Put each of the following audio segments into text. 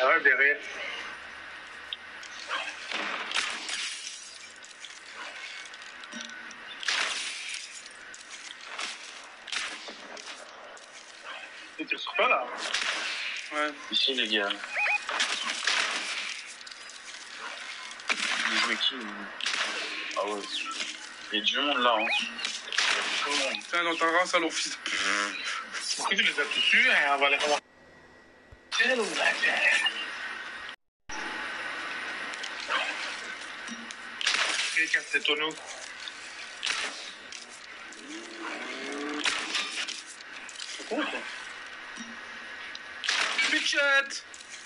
Ah ouais, derrière. Tu tires sur toi là? Ouais. Ici les gars. Vous jouez qui? Ah ouais. Il y a du monde là, hein. Il y a tout le monde. Tiens, dans ta race, alors fils. Pourquoi tu les as tous tués et on va les remarquer? C'est le qui casse ces tonneaux? C'est con quoi? Bichette.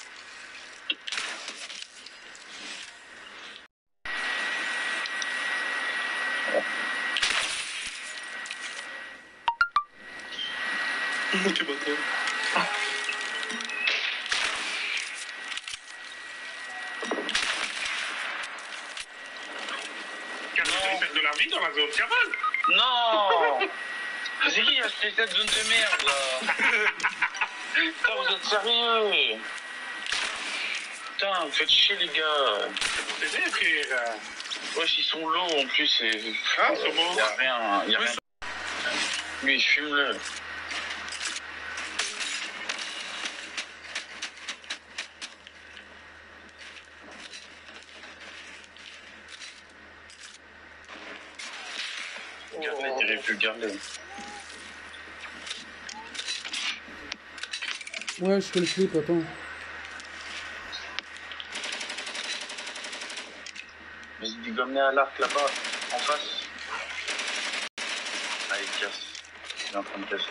Quel bâtard. Ils perdent de la vie dans la zone cabane. Non. C'est qui a acheté cette zone de merde là? Putain, vous êtes sérieux? Putain, vous faites chier les gars. C'est des frères. Wesh, ils sont lourds en plus. Ah, ils sont beaux. Y'a rien. Y a rien. Lui, fume-le. Garde-les, t'aurais pu le garder. Ouais, je fais le flip, attends. Vas-y, dégomme-les à l'arc là-bas, en face. Ah, il casse. Il est en train de casser.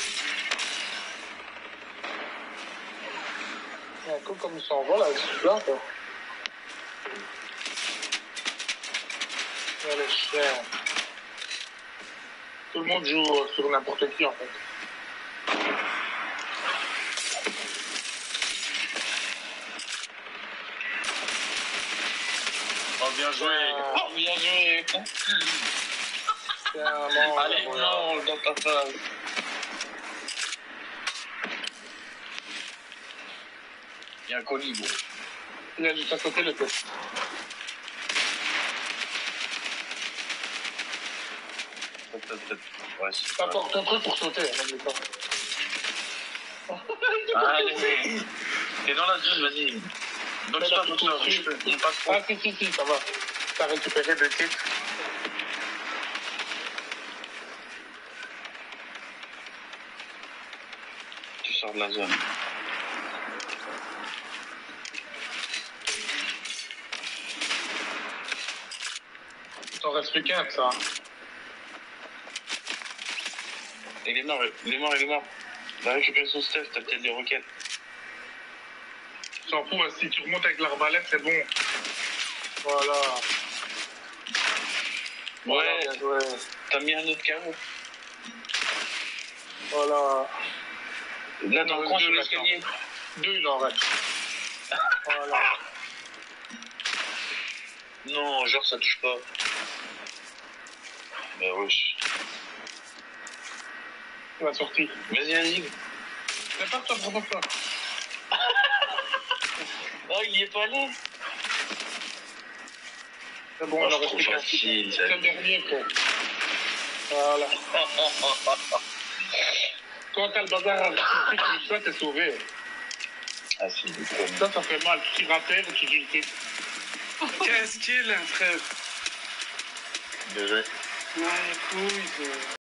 C'est un coup comme ils s'envolent là, c'est là quoi. Oh, les chiens. Tout le monde joue sur n'importe qui en fait. Oh, bien joué. Oh, bien joué. Allez, non, dans ta face. Il y a un colis, gros. Il a juste à côté le test. Ouais, c'est pas... Apporte ton truc pour sauter, n'oublie pas. Allez, t'es dans la zone, vas-y. Boxe-toi, je peux. On passe trop. Ah si, ça va. T'as récupéré deux titres. Tu sors de la zone. T'en reste plus qu'un de ça. Il est mort. Va récupérer son stuff, t'as peut-être des roquettes. S'en fout, si tu remontes avec l'arbalète, c'est bon. Voilà. Ouais, bien joué. t'as mis un autre carreau. Voilà. Là, dans le coin sur l'escalier. Deux, il en reste. Voilà. Non, genre ça touche pas. Mais wesh. Il va sortir. Vas-y. Prépare-toi. Oh, il y est pas allé. C'est bon, Moi, il en je reste trouve plus qu'un. facile, C'est le dernier, quoi. Voilà. Quand t'as le bazar, tu sais, t'es sauvé. Ah si, il est Ça fait mal. Tu tires à terre et tu dis le titre. Qu'est-ce qu'il a, frère? Bien joué. Ouais, couille.